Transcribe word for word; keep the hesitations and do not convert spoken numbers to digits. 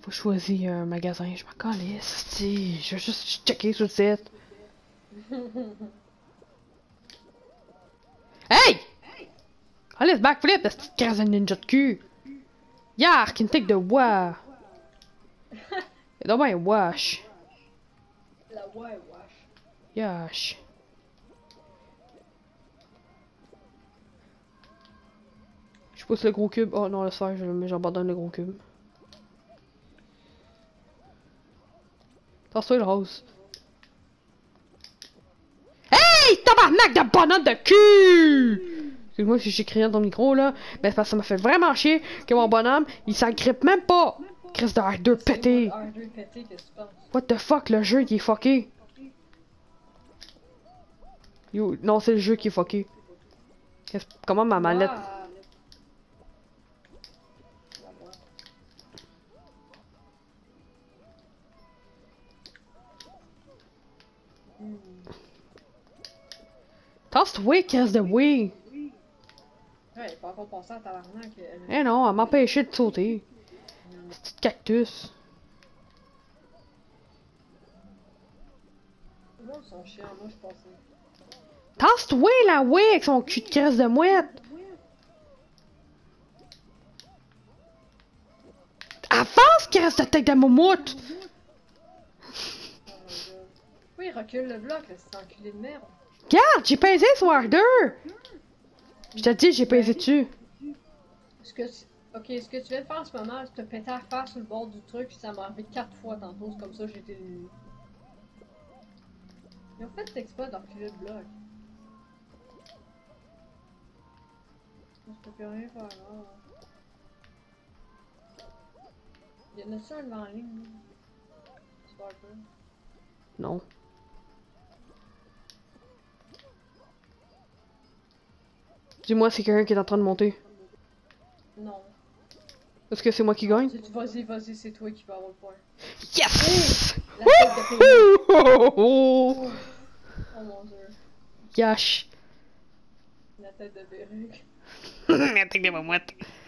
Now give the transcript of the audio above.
Faut choisir un magasin, je m'en calisse, si. Je vais juste checker sur le site. Hey! Allez, backflip, cette petite case de ninja de cul. Yark, une tic de wa. Et donc, ben, wash. La ouais, wesh. Yash. Je pousse le gros cube. Oh non, le sphère, j'abandonne le gros cube. Tasse-toi le rose. Hey, tabarnak de bonhomme de cul! Excuse-moi si j'écris dans ton micro là, mais c'est parce que ça m'a fait vraiment chier que mon bonhomme, il s'agrippe même pas! Chris de R deux pété! R deux pété, qu'est-ce que tu penses? What the fuck, le jeu qui est fucké! Yo, non, c'est le jeu qui est fucké. Comment ma manette. Wow. Hmm. Tasse-toi, casse de oui! Ouais, il pas encore passé à tabarnak. Euh... Eh non, elle m'empêchait de sauter. Petit cactus. Moi, ils sont chiants, moi je passais. Tasse-toi la oui avec son cul de casse de mouette! Avance, casse de tête de moumoute! Oui, il recule le bloc, là, c'est enculé de merde. Regarde, j'ai pesé sur R deux! Je te dis, j'ai pesé dessus. Ce que tu... Ok, ce que tu viens de faire en ce moment, c'est te péter à faire sur le bord du truc, puis ça m'a arrivé quatre fois tantôt, c'est comme ça que j'ai été éliminé. Ils ont fait l'exploit d'enculer le bloc. Je peux plus rien faire là. Il y en a-tu un devant la ligne? Super peu. Non. Dis-moi, c'est quelqu'un qui est en train de monter. Non. Est-ce que c'est moi qui gagne? Vas-y, vas-y, c'est toi qui vas avoir le point. Yes! La tête de perruque. Oh, oh, Oh mon dieu. Yash! La tête de perruque. La tête de moumoute.